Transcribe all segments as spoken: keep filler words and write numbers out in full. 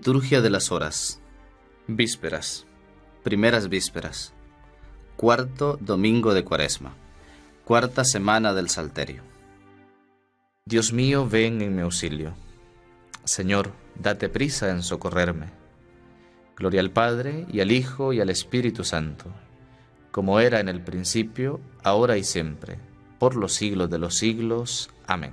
Liturgia de las Horas. Vísperas. Primeras vísperas. Cuarto domingo de Cuaresma. Cuarta semana del Salterio. Dios mío, ven en mi auxilio. Señor, date prisa en socorrerme. Gloria al Padre, y al Hijo, y al Espíritu Santo, como era en el principio, ahora y siempre, por los siglos de los siglos. Amén.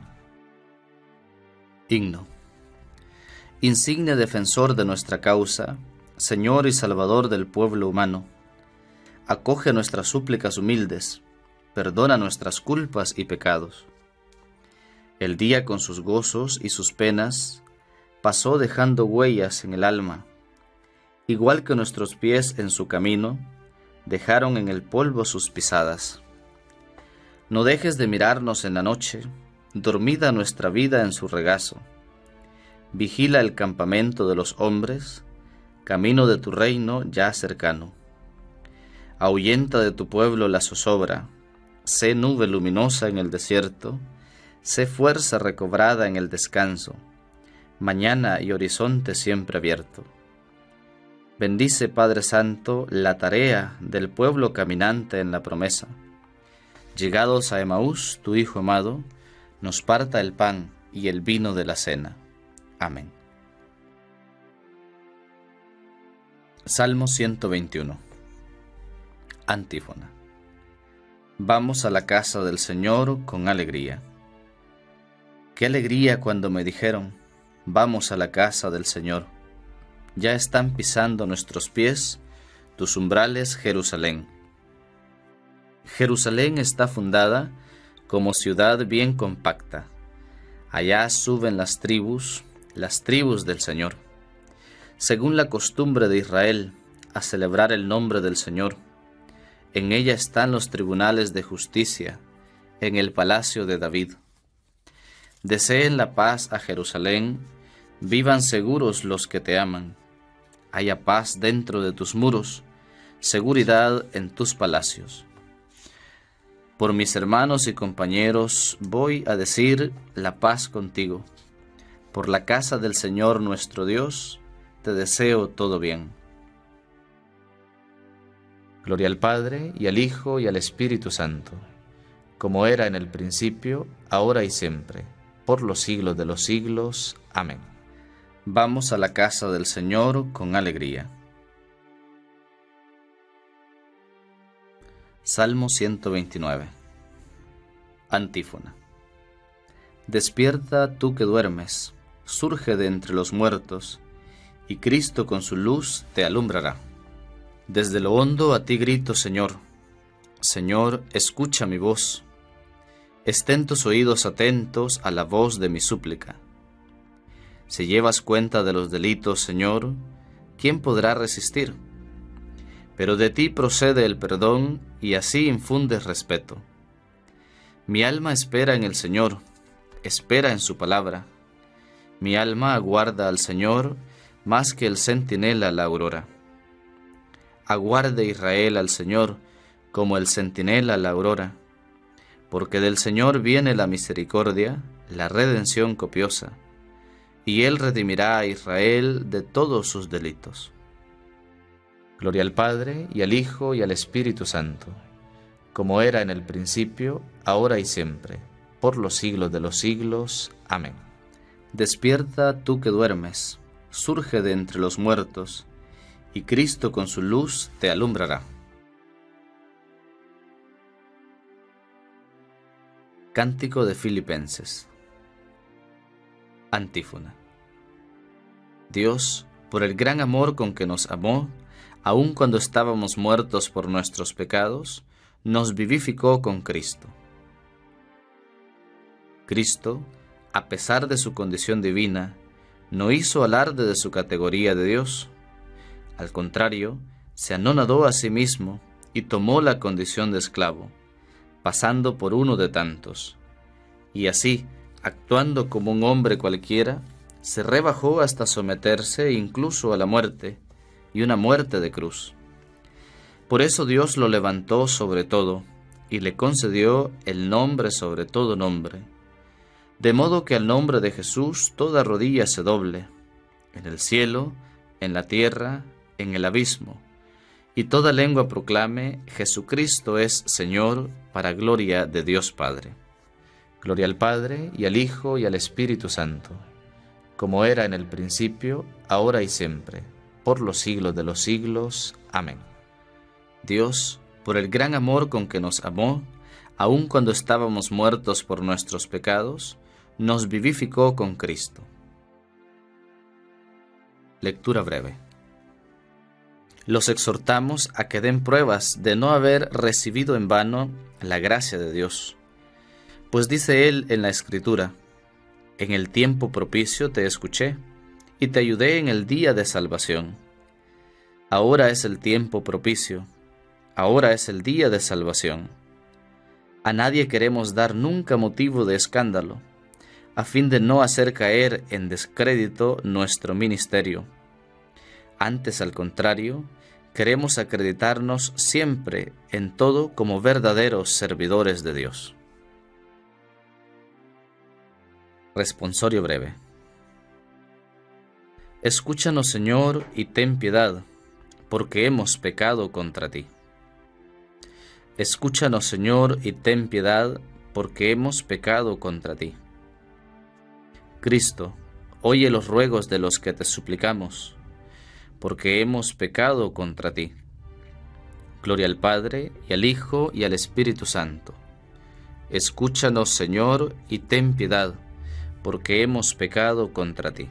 Himno. Insigne defensor de nuestra causa, Señor y Salvador del pueblo humano, acoge nuestras súplicas humildes, perdona nuestras culpas y pecados. El día con sus gozos y sus penas pasó dejando huellas en el alma, igual que nuestros pies en su camino dejaron en el polvo sus pisadas. No dejes de mirarnos en la noche, dormida nuestra vida en su regazo. Vigila el campamento de los hombres, camino de tu reino ya cercano. Ahuyenta de tu pueblo la zozobra, sé nube luminosa en el desierto, sé fuerza recobrada en el descanso, mañana y horizonte siempre abierto. Bendice, Padre Santo, la tarea del pueblo caminante en la promesa. Llegados a Emaús, tu Hijo amado, nos parta el pan y el vino de la cena. Amén. Salmo ciento veintiuno. Antífona. Vamos a la casa del Señor con alegría. Qué alegría cuando me dijeron, vamos a la casa del Señor. Ya están pisando nuestros pies tus umbrales, Jerusalén. Jerusalén está fundada como ciudad bien compacta. Allá suben las tribus, las tribus del Señor, según la costumbre de Israel, a celebrar el nombre del Señor. En ella están los tribunales de justicia, en el palacio de David. Deseen la paz a Jerusalén, vivan seguros los que te aman. Haya paz dentro de tus muros, seguridad en tus palacios. Por mis hermanos y compañeros voy a decir la paz contigo. Por la casa del Señor nuestro Dios, te deseo todo bien. Gloria al Padre, y al Hijo, y al Espíritu Santo, como era en el principio, ahora y siempre, por los siglos de los siglos. Amén. Vamos a la casa del Señor con alegría. Salmo ciento veintinueve. Antífona. Despierta tú que duermes, surge de entre los muertos, y Cristo con su luz te alumbrará. Desde lo hondo a ti grito, Señor. Señor, escucha mi voz. Estén tus oídos atentos a la voz de mi súplica. Si llevas cuenta de los delitos, Señor, ¿quién podrá resistir? Pero de ti procede el perdón, y así infundes respeto. Mi alma espera en el Señor, espera en su palabra. Mi alma aguarda al Señor más que el centinela la aurora. Aguarde Israel al Señor como el centinela la aurora, porque del Señor viene la misericordia, la redención copiosa, y Él redimirá a Israel de todos sus delitos. Gloria al Padre, y al Hijo, y al Espíritu Santo, como era en el principio, ahora y siempre, por los siglos de los siglos. Amén. Despierta tú que duermes, surge de entre los muertos, y Cristo con su luz te alumbrará. Cántico de Filipenses. Antífona. Dios, por el gran amor con que nos amó, aun cuando estábamos muertos por nuestros pecados, nos vivificó con Cristo. Cristo, a pesar de su condición divina, no hizo alarde de su categoría de Dios. Al contrario, se anonadó a sí mismo y tomó la condición de esclavo, pasando por uno de tantos. Y así, actuando como un hombre cualquiera, se rebajó hasta someterse incluso a la muerte, y una muerte de cruz. Por eso Dios lo levantó sobre todo, y le concedió el nombre sobre todo nombre, de modo que al nombre de Jesús toda rodilla se doble, en el cielo, en la tierra, en el abismo, y toda lengua proclame: Jesucristo es Señor, para gloria de Dios Padre. Gloria al Padre, y al Hijo, y al Espíritu Santo, como era en el principio, ahora y siempre, por los siglos de los siglos. Amén. Dios, por el gran amor con que nos amó, aun cuando estábamos muertos por nuestros pecados, nos vivificó con Cristo. Lectura breve. Los exhortamos a que den pruebas de no haber recibido en vano la gracia de Dios. Pues dice Él en la Escritura: en el tiempo propicio te escuché, y te ayudé en el día de salvación. Ahora es el tiempo propicio, ahora es el día de salvación. A nadie queremos dar nunca motivo de escándalo, a fin de no hacer caer en descrédito nuestro ministerio. Antes, al contrario, queremos acreditarnos siempre en todo como verdaderos servidores de Dios. Responsorio breve. Escúchanos, Señor, y ten piedad, porque hemos pecado contra ti. Escúchanos, Señor, y ten piedad, porque hemos pecado contra ti. Cristo, oye los ruegos de los que te suplicamos, porque hemos pecado contra ti. Gloria al Padre, y al Hijo, y al Espíritu Santo. Escúchanos, Señor, y ten piedad, porque hemos pecado contra ti.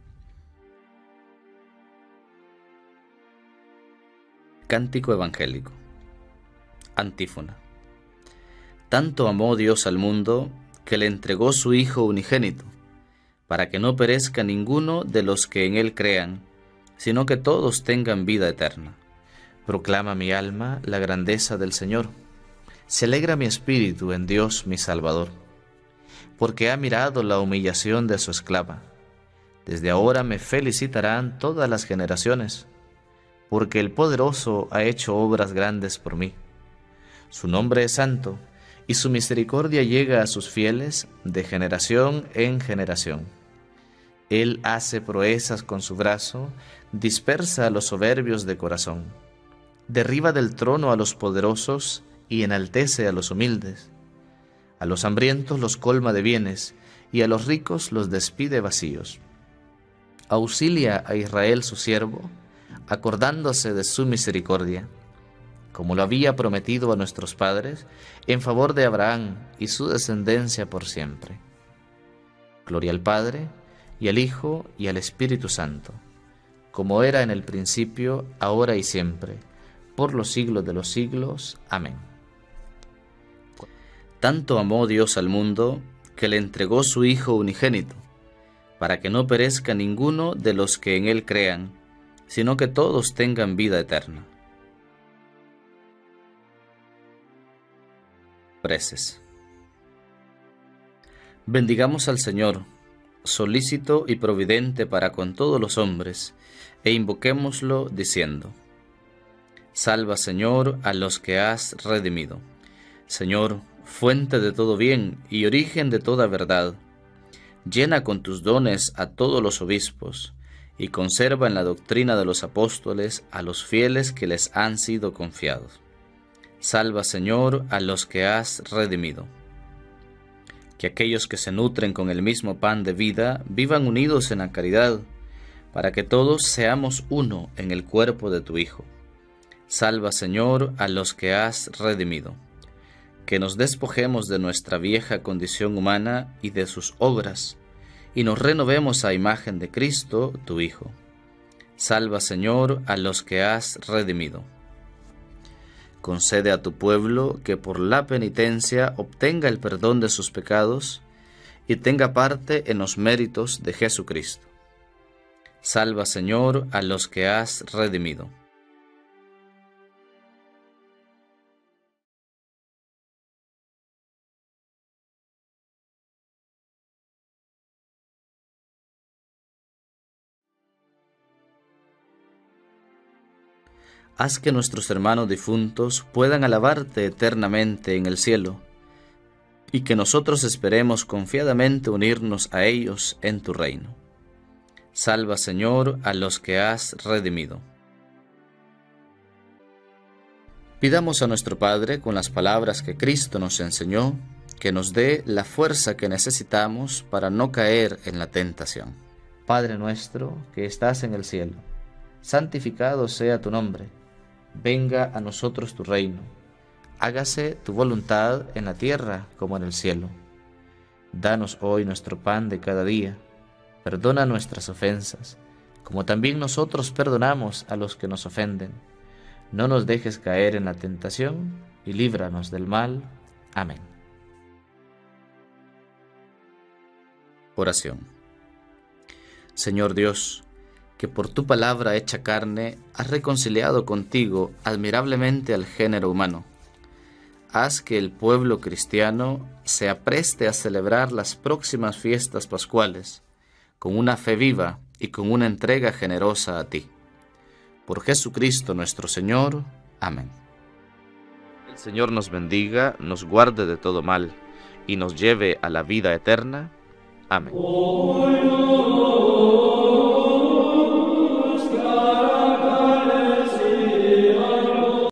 Cántico evangélico. Antífona. Tanto amó Dios al mundo, que le entregó su Hijo unigénito, para que no perezca ninguno de los que en Él crean, sino que todos tengan vida eterna. Proclama mi alma la grandeza del Señor. Se alegra mi espíritu en Dios mi Salvador, porque ha mirado la humillación de su esclava. Desde ahora me felicitarán todas las generaciones, porque el Poderoso ha hecho obras grandes por mí. Su nombre es santo, y su misericordia llega a sus fieles de generación en generación. Él hace proezas con su brazo, dispersa a los soberbios de corazón. Derriba del trono a los poderosos y enaltece a los humildes. A los hambrientos los colma de bienes, y a los ricos los despide vacíos. Auxilia a Israel su siervo, acordándose de su misericordia, como lo había prometido a nuestros padres, en favor de Abraham y su descendencia por siempre. Gloria al Padre, y al Hijo, y al Espíritu Santo, como era en el principio, ahora y siempre, por los siglos de los siglos. Amén. Tanto amó Dios al mundo, que le entregó su Hijo unigénito, para que no perezca ninguno de los que en Él crean, sino que todos tengan vida eterna. Preces. Bendigamos al Señor, solícito y providente para con todos los hombres, e invoquémoslo diciendo: Salva, Señor, a los que has redimido. Señor, fuente de todo bien y origen de toda verdad, llena con tus dones a todos los obispos, y conserva en la doctrina de los apóstoles a los fieles que les han sido confiados. Salva, Señor, a los que has redimido. Que aquellos que se nutren con el mismo pan de vida vivan unidos en la caridad, para que todos seamos uno en el cuerpo de tu Hijo. Salva, Señor, a los que has redimido. Que nos despojemos de nuestra vieja condición humana y de sus obras, y nos renovemos a imagen de Cristo, tu Hijo. Salva, Señor, a los que has redimido. Concede a tu pueblo que por la penitencia obtenga el perdón de sus pecados y tenga parte en los méritos de Jesucristo. Salva, Señor, a los que has redimido. Haz que nuestros hermanos difuntos puedan alabarte eternamente en el cielo, y que nosotros esperemos confiadamente unirnos a ellos en tu reino. Salva, Señor, a los que has redimido. Pidamos a nuestro Padre, con las palabras que Cristo nos enseñó, que nos dé la fuerza que necesitamos para no caer en la tentación. Padre nuestro, que estás en el cielo, santificado sea tu nombre. Venga a nosotros tu reino. Hágase tu voluntad en la tierra como en el cielo. Danos hoy nuestro pan de cada día. Perdona nuestras ofensas, como también nosotros perdonamos a los que nos ofenden. No nos dejes caer en la tentación y líbranos del mal. Amén. Oración. Señor Dios, que por tu palabra hecha carne has reconciliado contigo admirablemente al género humano. Haz que el pueblo cristiano se apreste a celebrar las próximas fiestas pascuales con una fe viva y con una entrega generosa a ti. Por Jesucristo nuestro Señor. Amén. El Señor nos bendiga, nos guarde de todo mal y nos lleve a la vida eterna. Amén.